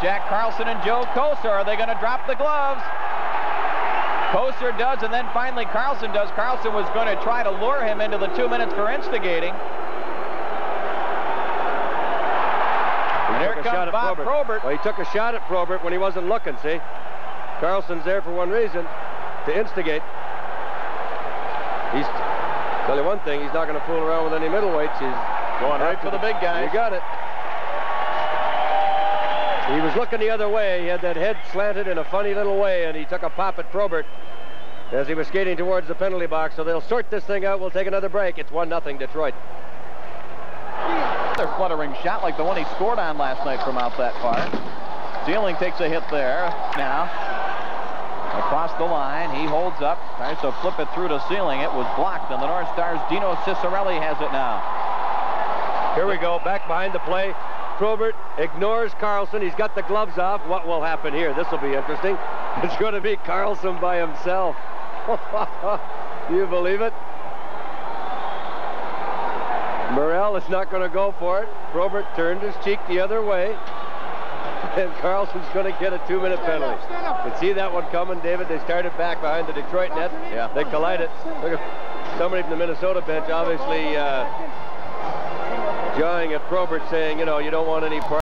Jack Carlson and Joe Kocur. Are they going to drop the gloves? Kocur does, and then finally Carlson does. Carlson was going to try to lure him into the 2 minutes for instigating. And here comes Bob Probert. Well, he took a shot at Probert when he wasn't looking, see? Carlson's there for one reason, to instigate. Tell you one thing, he's not going to fool around with any middleweights. He's going right for the big guy. You got it. He was looking the other way. He had that head slanted in a funny little way, and he took a pop at Probert as he was skating towards the penalty box. So they'll sort this thing out. We'll take another break. It's 1-0 Detroit. Another fluttering shot like the one he scored on last night from out that far. Sealing takes a hit there. Now, across the line, he holds up, tries to flip it through to Sealing. It was blocked, and the North Stars' Dino Cicerelli has it now. Here we go, back behind the play. Probert ignores Carlson. He's got the gloves off. What will happen here? This will be interesting. It's going to be Carlson by himself. Do you believe it? Morrell is not going to go for it. Probert turned his cheek the other way. And Carlson's going to get a 2-minute penalty. You can see that one coming, David. They started back behind the Detroit net. Yeah. They collided. Look at somebody from the Minnesota bench, obviously jawing at Probert, saying, you know, you don't want any part.